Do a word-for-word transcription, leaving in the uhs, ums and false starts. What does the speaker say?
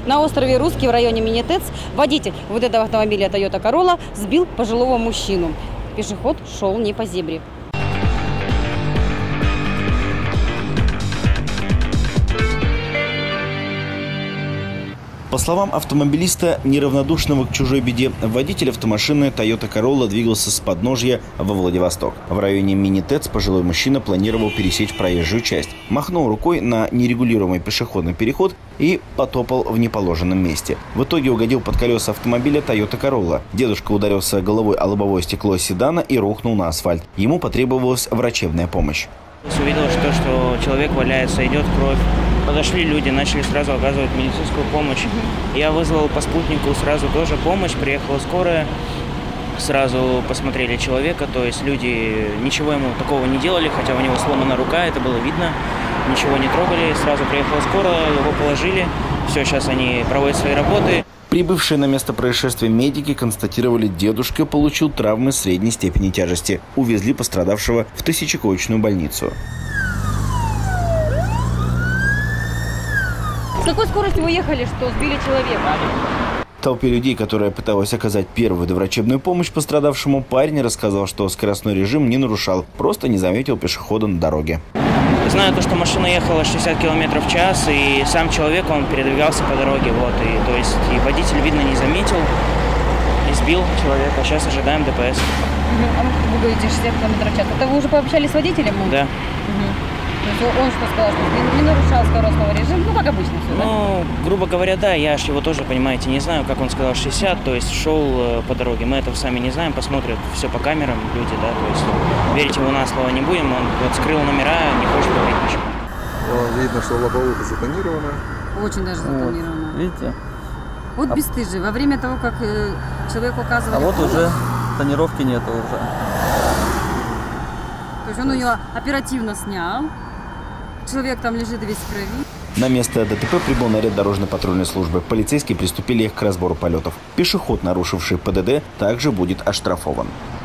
На острове Русский в районе Мини-ТЭЦ водитель вот этого автомобиля Toyota Corolla сбил пожилого мужчину. Пешеход шел не по зебре. По словам автомобилиста, неравнодушного к чужой беде, водитель автомашины Toyota Corolla двигался с подножья во Владивосток. В районе Мини-ТЭЦ пожилой мужчина планировал пересечь проезжую часть. Махнул рукой на нерегулируемый пешеходный переход и потопал в неположенном месте. В итоге угодил под колеса автомобиля Toyota Corolla. Дедушка ударился головой о лобовое стекло седана и рухнул на асфальт. Ему потребовалась врачебная помощь. Увидел, что, что человек валяется, идет кровь. Подошли люди, начали сразу оказывать медицинскую помощь. Я вызвал по спутнику сразу тоже помощь, приехала скорая. Сразу посмотрели человека, то есть люди ничего ему такого не делали, хотя у него сломана рука, это было видно. Ничего не трогали, сразу приехала скорая, его положили. Все, сейчас они проводят свои работы. Прибывшие на место происшествия медики констатировали, дедушка получил травмы средней степени тяжести. Увезли пострадавшего в тысячекоечную больницу. С какой скоростью вы ехали, что сбили человека? Толпе людей, которая пыталась оказать первую доврачебную помощь пострадавшему, парень рассказал, что скоростной режим не нарушал, просто не заметил пешехода на дороге. Знаю то, что машина ехала шестьдесят километров в час, и сам человек, он передвигался по дороге, вот, и, то есть, и водитель, видно, не заметил, и сбил человека. Сейчас ожидаем ДПС. Угу. Вы говорите шестьдесят километров в час. Это вы уже пообщались с водителем? Да. Угу. То есть он что сказал, что не, не нарушал скоростного режима, ну, как обычно все, да? Ну, грубо говоря, да, я ж его тоже, понимаете, не знаю, как он сказал шестьдесят, то есть шел э, по дороге. Мы этого сами не знаем, посмотрят все по камерам люди, да, то есть верить ему на слово не будем, он вот скрыл номера, не хочет говорить ничего. Видно, что лобовуха затонирована. Очень даже затонирована. Вот, видите? Вот а... бесстыжий, во время того, как э, человек указывал... А вот уже тонировки нету уже. То есть он у него оперативно снял. Человек там лежит весь в крови. На место ДТП прибыл наряд дорожно-патрульной службы. Полицейские приступили к разбору полетов. Пешеход, нарушивший ПДД, также будет оштрафован.